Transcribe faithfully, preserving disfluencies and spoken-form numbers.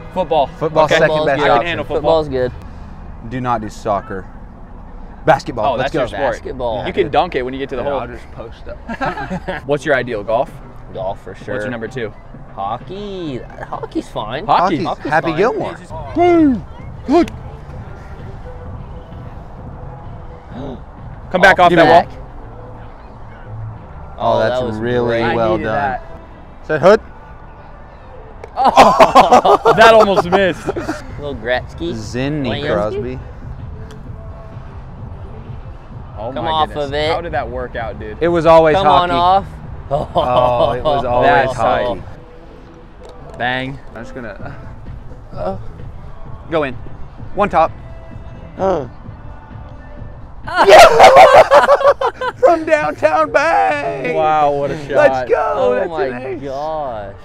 Football. Football, okay. second Football's best good. I option. can handle football. Football's good. Do not do soccer. Basketball. Oh, Let's that's go. your sport. Basketball. You can dunk it when you get to the Yeah, hole. I'll just post up. What's your ideal? Golf? Golf for sure. What's your number two? Hockey. Hockey's fine. Hockey. Hockey's Hockey's Happy fine. Gilmore. Boom. Good. Come back off Give that me wall. Oh, that's that was really great. well I needed done. that. Is that hood? That almost missed. Little Gretzky. Zinni Lansky? Crosby. Oh Come my off goodness. of it. How did that work out, dude? It was always Come hockey. on off. Oh, it was always That's hockey. Bang. I'm just gonna uh, go in. One top. Oh. From downtown, bang! Wow, what a shot. Let's go. Oh That's my an ace. gosh.